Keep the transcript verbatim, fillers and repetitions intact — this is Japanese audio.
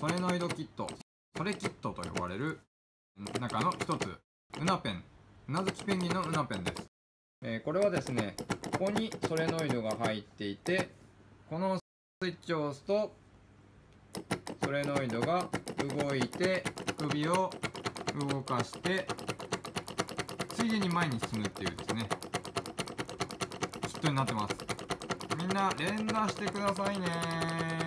ソレノイドキット、ソレキットと呼ばれる中の一つ、ウナペン、うなずきペンギンのウナペンです。えー、これはですね、ここにソレノイドが入っていて、このスイッチを押すとソレノイドが動いて首を動かしてついでに前に進むっていうですね、キットになってます。みんな連打してくださいね。